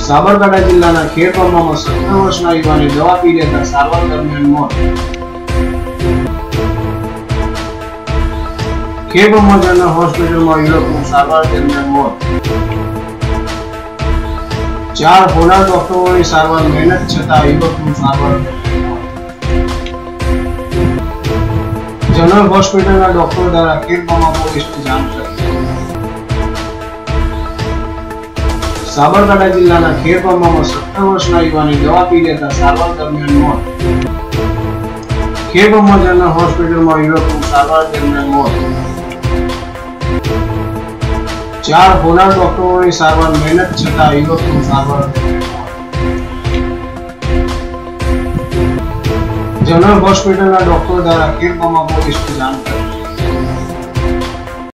સાબરકાંઠા જિલ્લાના ખેડબ્રહ્મામાં 17 વર્ષના યુવાને દવા પી લેતા સારવાર દરમિયાન મોત। ખેડબ્રહ્મા જનરલ હોસ્પિટલમાં યુવકનું સારવાર દરમિયાન મોત। 4 હોનાર ડોક્ટરોની સારવાર મહેનત છતાં યુવકનું સારવાર દરમિયાન મોત। જનરલ હોસ્પિટલના ડોક્ટર દ્વારા ખેડબ્રહ્મા પોલીસને જાણ કરી। સાબરકાંઠા જિલ્લાના ખેડબ્રહ્મામાં 17 વર્ષના યુવાને દવા પી લેતા સારવાર દરમિયાન મોત। ખેડબ્રહ્મા જનરલ હોસ્પિટલમાં યુવકનું સારવાર દરમિયાન મોત। 4 હોનાર ડોક્ટરોની સારવાર મહેનત છતાં યુવકનું સારવાર દરમિયાન મોત। જનરલ હોસ્પિટલના ડોક્ટર દ્વારા ખેડબ્રહ્મા પોલીસને જાણ કરી।